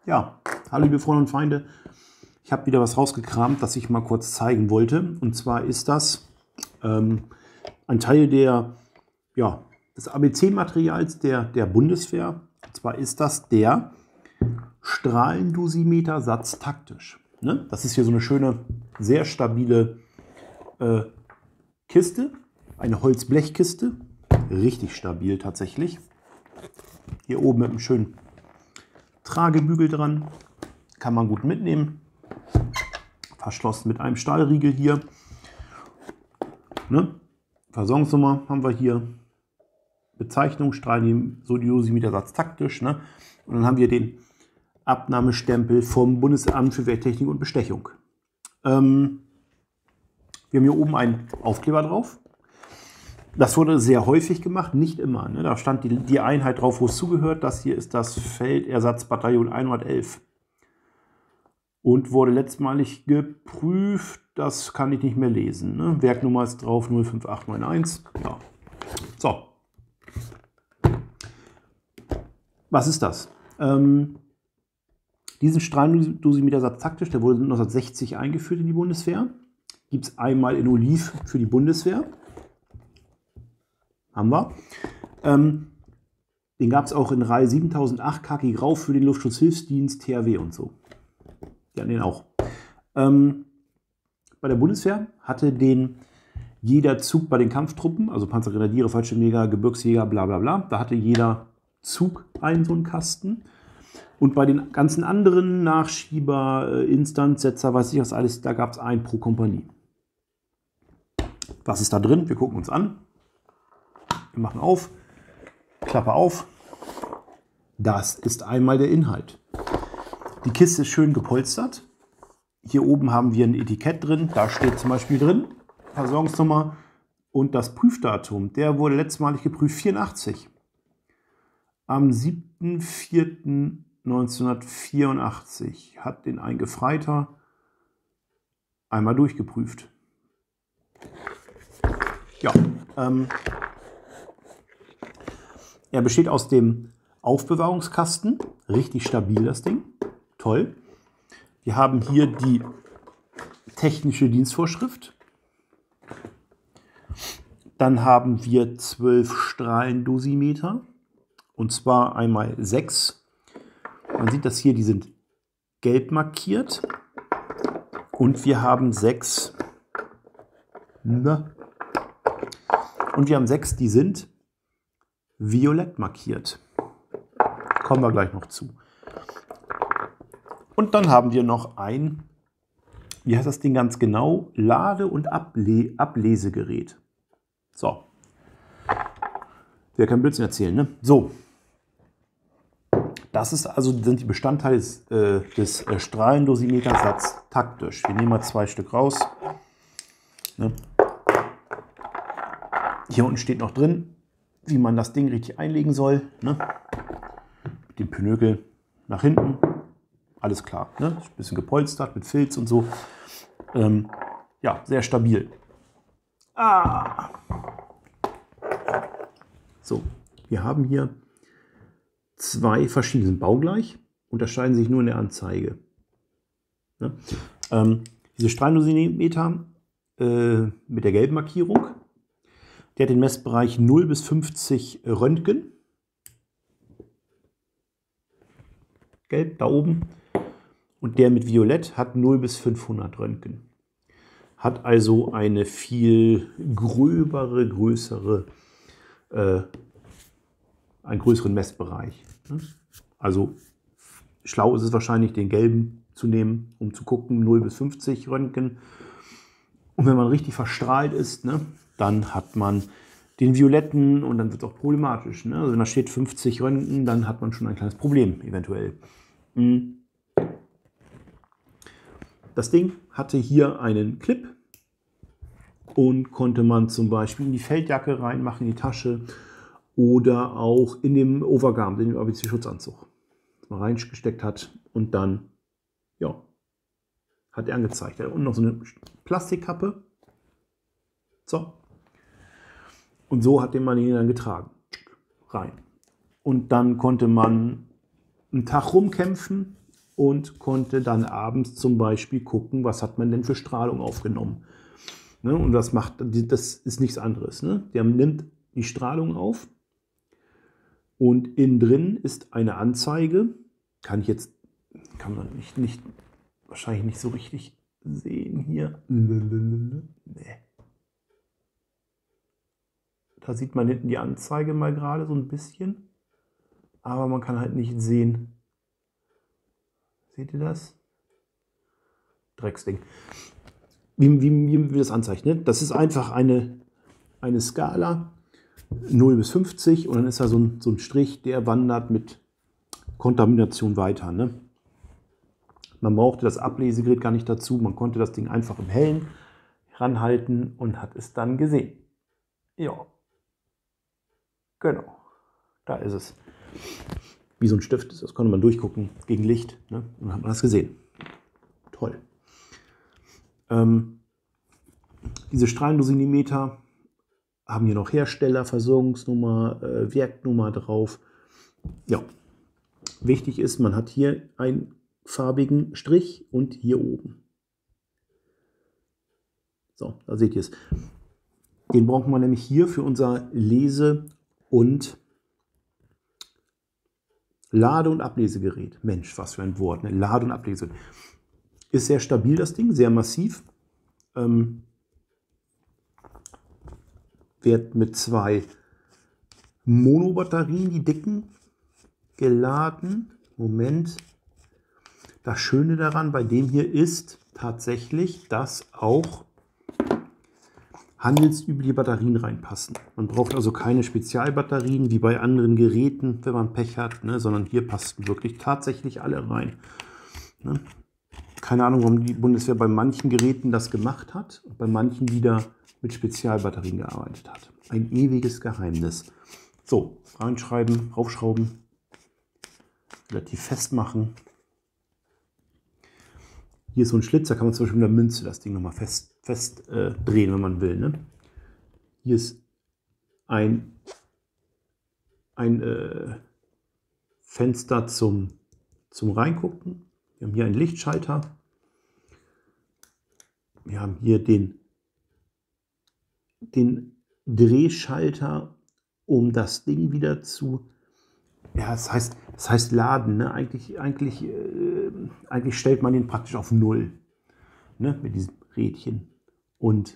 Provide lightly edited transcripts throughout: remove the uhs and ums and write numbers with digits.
Ja, hallo liebe Freunde und Feinde. Ich habe wieder was rausgekramt, das ich mal kurz zeigen wollte. Und zwar ist das ein Teil des ABC-Materials der Bundeswehr. Und zwar ist das der Strahlendosimeter-Satz taktisch. Ne? Das ist hier so eine schöne, sehr stabile Kiste, eine Holzblechkiste. Richtig stabil tatsächlich. Hier oben mit einem schönen Tragebügel dran. Kann man gut mitnehmen. Verschlossen mit einem Stahlriegel hier. Ne? Versorgungsnummer haben wir hier. Bezeichnung, Strahlendosimeter-Satz taktisch. Ne? Und dann haben wir den Abnahmestempel vom Bundesamt für Wehrtechnik und Bestechung. Wir haben hier oben einen Aufkleber drauf. Das wurde sehr häufig gemacht, nicht immer. Ne? Da stand die Einheit drauf, wo es zugehört. Das hier ist das Feldersatzbataillon 111. Und wurde letztmalig geprüft. Das kann ich nicht mehr lesen. Ne? Werknummer ist drauf 05891. Ja. So. Was ist das? Diesen Strahlendosimeter-Satz taktisch, der wurde 1960 eingeführt in die Bundeswehr. Gibt es einmal in Oliv für die Bundeswehr. Haben wir. Den gab es auch in Reihe 7008 Khaki Grau für den Luftschutzhilfsdienst, THW und so. Die hatten den auch. Bei der Bundeswehr hatte den jeder Zug bei den Kampftruppen, also Panzergrenadiere, Fallschirmjäger, Gebirgsjäger, bla bla bla, da hatte jeder Zug einen so einen Kasten. Und bei den ganzen anderen Nachschieber, Instandsetzer, weiß ich was alles, da gab es einen pro Kompanie. Was ist da drin? Wir gucken uns an. Wir machen auf, Klappe auf. Das ist einmal der Inhalt. Die Kiste ist schön gepolstert. Hier oben haben wir ein Etikett drin. Da steht zum Beispiel drin, Versorgungsnummer und das Prüfdatum. Der wurde letztmalig geprüft 84. Am 7.4.1984 hat den ein Gefreiter einmal durchgeprüft. Ja, er besteht aus dem Aufbewahrungskasten. Richtig stabil das Ding. Toll. Wir haben hier die technische Dienstvorschrift. Dann haben wir 12 Strahlendosimeter. Und zwar einmal 6. Man sieht das hier, die sind gelb markiert. Und wir haben 6. Und wir haben 6, die sind violett markiert. Kommen wir gleich noch zu. Und dann haben wir noch ein, wie heißt das Ding ganz genau? Lade- und Ablesegerät. So. Wer kann Blödsinn erzählen, ne? So. Das sind die Bestandteile des Strahlendosimeter-Satz taktisch. Wir nehmen mal 2 Stück raus. Ne? Hier unten steht noch drin, wie man das Ding richtig einlegen soll. Ne? Mit dem Pinökel nach hinten. Alles klar. Ne? Ein bisschen gepolstert mit Filz und so. Ja, sehr stabil. So, wir haben hier 2 verschiedene, sind baugleich, unterscheiden sich nur in der Anzeige. Ne? Diese Strahlendosimeter mit der gelben Markierung, der hat den Messbereich 0 bis 50 Röntgen. Gelb da oben. Und der mit Violett hat 0 bis 500 Röntgen. Hat also eine viel größeren Messbereich. Also schlau ist es wahrscheinlich, den gelben zu nehmen, um zu gucken, 0 bis 50 Röntgen. Und wenn man richtig verstrahlt ist, ne, dann hat man den violetten und dann wird es auch problematisch. Ne? Also wenn da steht 50 Röntgen, dann hat man schon ein kleines Problem eventuell. Das Ding hatte hier einen Clip und konnte man zum Beispiel in die Feldjacke reinmachen, in die Tasche oder auch in dem Overgarment, in den ABC-Schutzanzug, das man reingesteckt hat und dann, ja, hat er angezeigt. Er hat unten noch so eine Plastikkappe. So. Und so hat man ihn dann getragen. Rein. Und dann konnte man einen Tag rumkämpfen und konnte dann abends zum Beispiel gucken, was hat man denn für Strahlung aufgenommen. Ne? Und das ist nichts anderes. Ne? Der nimmt die Strahlung auf und innen drin ist eine Anzeige. Kann man wahrscheinlich nicht so richtig sehen hier. Nee. Da sieht man hinten die Anzeige mal gerade so ein bisschen, aber man kann halt nicht sehen. Seht ihr das? Drecksding. Wie das anzeigt, ne? Das ist einfach eine Skala 0 bis 50 und dann ist da so ein Strich, der wandert mit Kontamination weiter. Ne? Man brauchte das Ablesegerät gar nicht dazu, man konnte das Ding einfach im Hellen ranhalten und hat es dann gesehen. Ja, genau, da ist es. Wie so ein Stift, das konnte man durchgucken gegen Licht, ne? Und dann hat man das gesehen. Toll. Diese Strahlendosimeter haben hier noch Hersteller, Versorgungsnummer, Werknummer drauf. Ja, wichtig ist, man hat hier einen farbigen Strich und hier oben. So, da seht ihr es. Den brauchen wir nämlich hier für unser Lese- und Lade- und Ablesegerät. Mensch, was für ein Wort, ne? Lade- und Ablesegerät. Ist sehr stabil, das Ding, sehr massiv. Wird mit 2 Mono-Batterien, die dicken, geladen. Moment. Das Schöne daran bei dem hier ist tatsächlich, dass auch handelsübliche Batterien reinpassen. Man braucht also keine Spezialbatterien wie bei anderen Geräten, wenn man Pech hat, ne, sondern hier passten wirklich tatsächlich alle rein. Ne? Keine Ahnung, warum die Bundeswehr bei manchen Geräten das gemacht hat und bei manchen wieder mit Spezialbatterien gearbeitet hat. Ein ewiges Geheimnis. So, reinschreiben, raufschrauben, relativ festmachen. Hier ist so ein Schlitz, da kann man zum Beispiel mit der Münze das Ding nochmal fest drehen, wenn man will. Ne? Hier ist ein Fenster zum Reingucken. Wir haben hier einen Lichtschalter. Wir haben hier den Drehschalter, um das Ding wieder zu... Ja, das heißt laden. Ne? Eigentlich stellt man den praktisch auf 0. Ne? Mit diesem Rädchen. Und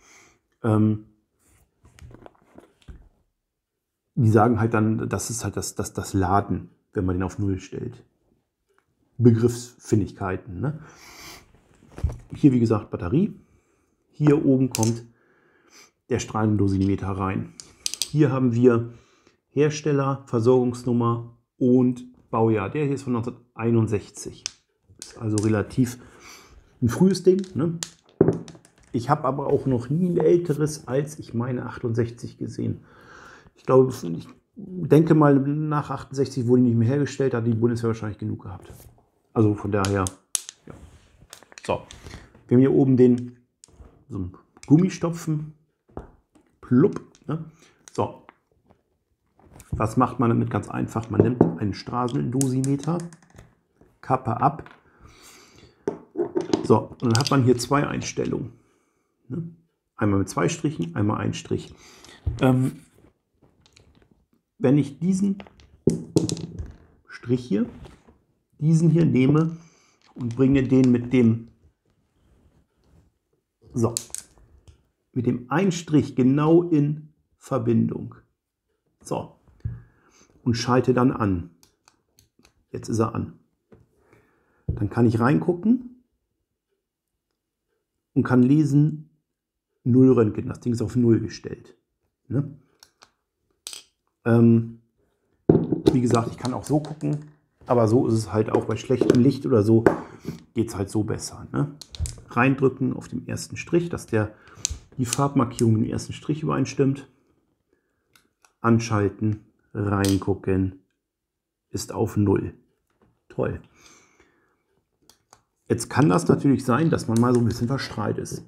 die sagen halt dann, das ist halt das Laden, wenn man den auf 0 stellt. Begriffsfindigkeiten. Ne? Hier, wie gesagt, Batterie. Hier oben kommt der Strahlendosimeter rein. Hier haben wir Hersteller, Versorgungsnummer und Baujahr. Der hier ist von 1961. Ist also relativ ein frühes Ding. Ne? Ich habe aber auch noch nie ein älteres als, ich meine, 68 gesehen. Ich denke mal, nach 68 wurde nicht mehr hergestellt, hat die Bundeswehr wahrscheinlich genug gehabt. Also von daher, ja. So, wir haben hier oben so einen Gummistopfen. Plupp. Ne? So, was macht man damit? Ganz einfach. Man nimmt einen Strahlendosimeter, Kappe ab. So, und dann hat man hier 2 Einstellungen. Ne? Einmal mit 2 Strichen, einmal ein Strich. Wenn ich diesen Strich hier, nehme und bringe den mit dem einen Strich genau in Verbindung. So. Und schalte dann an. Jetzt ist er an. Dann kann ich reingucken und kann lesen 0 Röntgen. Das Ding ist auf 0 gestellt. Ne? Wie gesagt, ich kann auch so gucken, aber so ist es halt auch bei schlechtem Licht oder so, geht es halt so besser. Ne? Reindrücken auf dem ersten Strich, dass die Farbmarkierung mit dem ersten Strich übereinstimmt. Anschalten, reingucken, ist auf 0. Toll. Jetzt kann das natürlich sein, dass man mal so ein bisschen verstrahlt ist.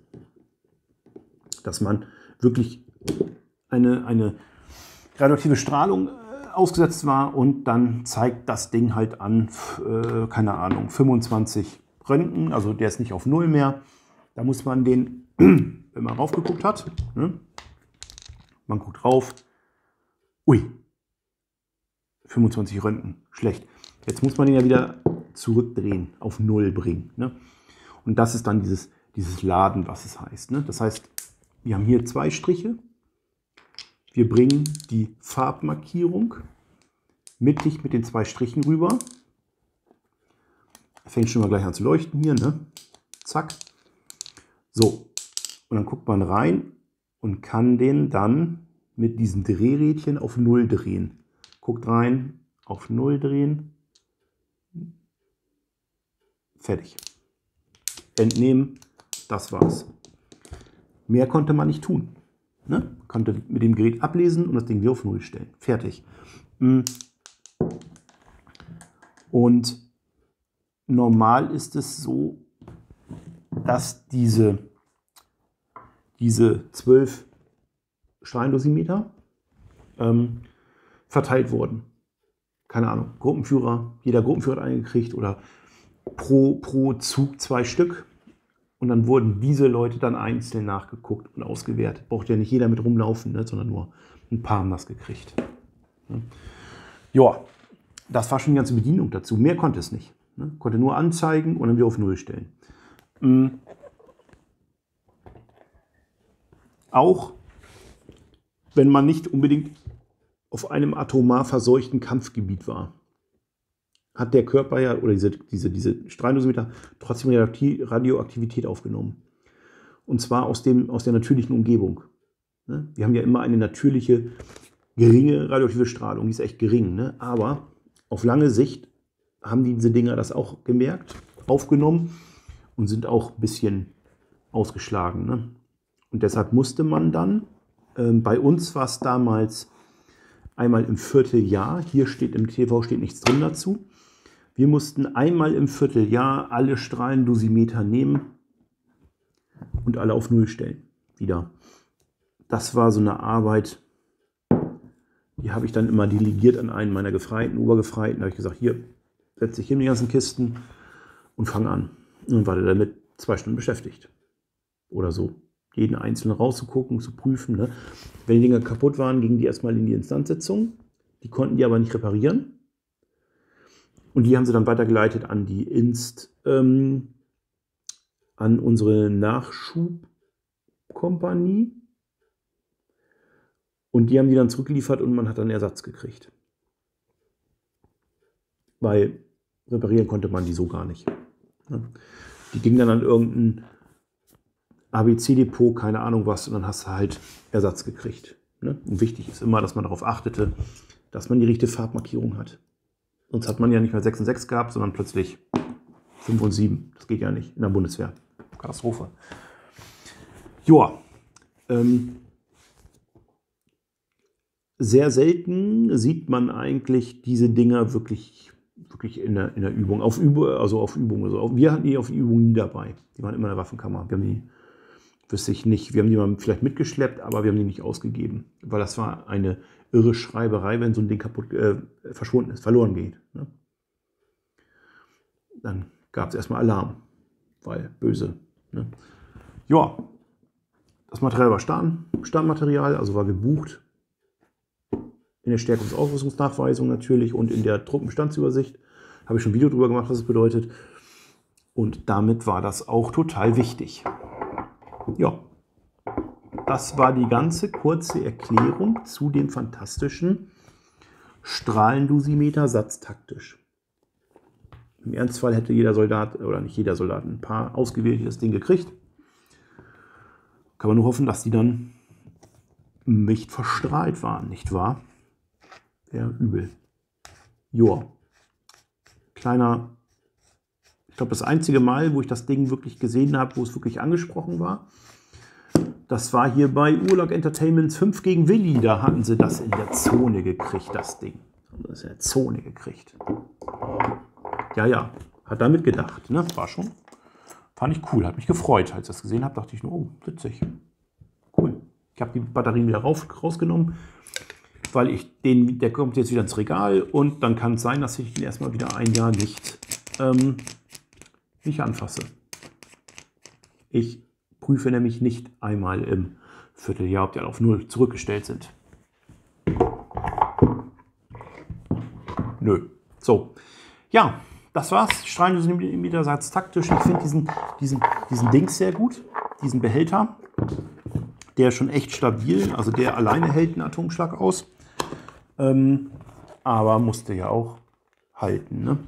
Dass man wirklich eine radioaktive Strahlung ausgesetzt war und dann zeigt das Ding halt an, keine Ahnung, 25 Röntgen, also der ist nicht auf 0 mehr. Da muss man den, wenn man raufgeguckt hat, ne, man guckt rauf, ui, 25 Röntgen, schlecht. Jetzt muss man den ja wieder zurückdrehen, auf 0 bringen. Ne? Und das ist dann dieses Laden, was es heißt. Ne? Das heißt, wir haben hier 2 Striche. Wir bringen die Farbmarkierung mittig mit den 2 Strichen rüber. Fängt schon mal gleich an zu leuchten hier. Ne? Zack. So. Und dann guckt man rein und kann den dann mit diesem Drehrädchen auf 0 drehen. Guckt rein, auf 0 drehen. Fertig. Entnehmen, das war's. Mehr konnte man nicht tun. Ne? Konnte mit dem Gerät ablesen und das Ding wieder auf 0 stellen. Fertig. Und normal ist es so, dass diese 12 Strahlendosimeter verteilt wurden. Keine Ahnung, Gruppenführer, jeder Gruppenführer hat einen gekriegt oder pro Zug 2 Stück. Und dann wurden diese Leute dann einzeln nachgeguckt und ausgewertet. Braucht ja nicht jeder mit rumlaufen, ne, sondern nur ein paar haben das gekriegt. Ja, das war schon die ganze Bedienung dazu. Mehr konnte es nicht. Ne? Konnte nur anzeigen und dann wieder auf 0 stellen. Auch wenn man nicht unbedingt auf einem atomar verseuchten Kampfgebiet war, hat der Körper ja, oder diese Strahlendosimeter, trotzdem Radioaktivität aufgenommen. Und zwar aus der natürlichen Umgebung. Ne? Wir haben ja immer eine natürliche, geringe radioaktive Strahlung, die ist echt gering. Ne? Aber auf lange Sicht haben diese Dinger das auch gemerkt, aufgenommen und sind auch ein bisschen ausgeschlagen. Ne? Und deshalb musste man dann, bei uns war es damals einmal im Vierteljahr, hier steht im TV steht nichts drin dazu, wir mussten einmal im Vierteljahr alle Strahlendosimeter nehmen und alle auf 0 stellen. Wieder. Das war so eine Arbeit, die habe ich dann immer delegiert an einen meiner Gefreiten, Obergefreiten. Da habe ich gesagt, hier, setz dich hin die ganzen Kisten und fang an. Und dann war der damit 2 Stunden beschäftigt. Oder so. Jeden einzelnen rauszugucken, zu prüfen. Ne? Wenn die Dinger kaputt waren, gingen die erstmal in die Instanzsitzung. Die konnten die aber nicht reparieren. Und die haben sie dann weitergeleitet an die an unsere Nachschubkompanie. Und die haben die dann zurückgeliefert und man hat dann Ersatz gekriegt. Weil reparieren konnte man die so gar nicht. Die gingen dann an irgendein ABC-Depot, keine Ahnung was, und dann hast du halt Ersatz gekriegt. Und wichtig ist immer, dass man darauf achtete, dass man die richtige Farbmarkierung hat. Sonst hat man ja nicht mehr 6 und 6 gehabt, sondern plötzlich 5 und 7. Das geht ja nicht in der Bundeswehr. Katastrophe. Joa. Sehr selten sieht man eigentlich diese Dinger wirklich in der Übung. Auf Übung. Also wir hatten die auf Übung nie dabei. Die waren immer in der Waffenkammer. Wir haben die, wüsste ich nicht, wir haben die mal vielleicht mitgeschleppt, aber wir haben die nicht ausgegeben. Weil das war eine irre Schreiberei, wenn so ein Ding verschwunden ist, verloren geht. Ne? Dann gab es erstmal Alarm, weil böse. Ne? Ja, das Material war Standmaterial, also war gebucht. In der Stärkungs- und Ausrüstungsnachweisung natürlich und in der Truppenbestandsübersicht. Habe ich schon ein Video darüber gemacht, was es bedeutet. Und damit war das auch total wichtig. Ja. Das war die ganze kurze Erklärung zu dem fantastischen Strahlendosimeter satztaktisch. Im Ernstfall hätte jeder Soldat, oder nicht jeder Soldat, ein paar ausgewählte das Ding gekriegt. Kann man nur hoffen, dass die dann nicht verstrahlt waren, nicht wahr? Wäre übel. Joa. Kleiner, ich glaube das einzige Mal, wo ich das Ding wirklich gesehen habe, wo es wirklich angesprochen war, das war hier bei Urlaub Entertainments 5 gegen Willi. Da hatten sie das in der Zone gekriegt, das Ding. Haben das in der Zone gekriegt. Ja, hat damit gedacht. Ne? War schon, fand ich cool, hat mich gefreut. Als ich das gesehen habe, dachte ich nur, oh, witzig. Cool. Ich habe die Batterien wieder rausgenommen. weil der kommt jetzt wieder ins Regal und dann kann es sein, dass ich ihn erstmal wieder ein Jahr nicht anfasse. Ich prüfe nämlich nicht einmal im Vierteljahr, ob die alle auf 0 zurückgestellt sind. Nö. So. Ja, das war's. Strahlendosenmetersatz taktisch. Ich finde diesen Dings sehr gut. Diesen Behälter. Der ist schon echt stabil. Also der alleine hält einen Atomschlag aus. Aber musste ja auch halten. Ne?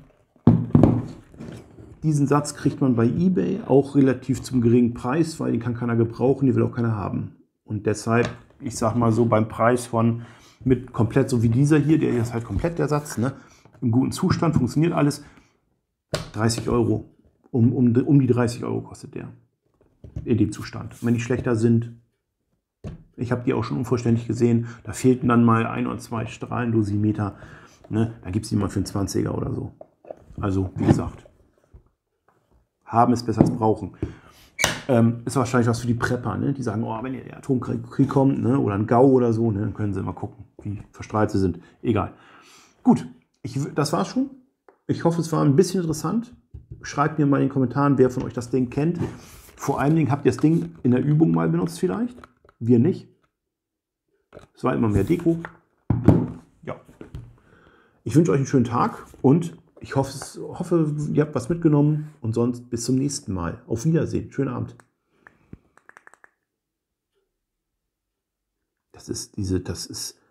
Diesen Satz kriegt man bei eBay auch relativ zum geringen Preis, weil den kann keiner gebrauchen, den will auch keiner haben. Und deshalb, ich sag mal so, beim Preis von mit komplett, so wie dieser hier, der ist halt komplett der Satz, ne? Im guten Zustand, funktioniert alles, 30 Euro. Um die 30 Euro kostet der. In dem Zustand. Wenn die schlechter sind, ich habe die auch schon unvollständig gesehen, da fehlten dann mal 1 oder 2 Strahlendosimeter, ne? Da gibt es die mal für einen 20er oder so. Also, wie gesagt, haben ist besser als brauchen. Ist wahrscheinlich was für die Prepper, ne? Die sagen, oh, wenn der Atomkrieg kommt, ne? Oder ein GAU oder so, ne? Dann können sie mal gucken, wie verstrahlt sie sind. Egal. Gut, das war's schon. Ich hoffe, es war ein bisschen interessant. Schreibt mir mal in den Kommentaren, wer von euch das Ding kennt. Vor allen Dingen habt ihr das Ding in der Übung mal benutzt vielleicht. Wir nicht. Es war immer mehr Deko. Ja. Ich wünsche euch einen schönen Tag und ich hoffe, ihr habt was mitgenommen und sonst bis zum nächsten Mal. Auf Wiedersehen. Schönen Abend. Das ist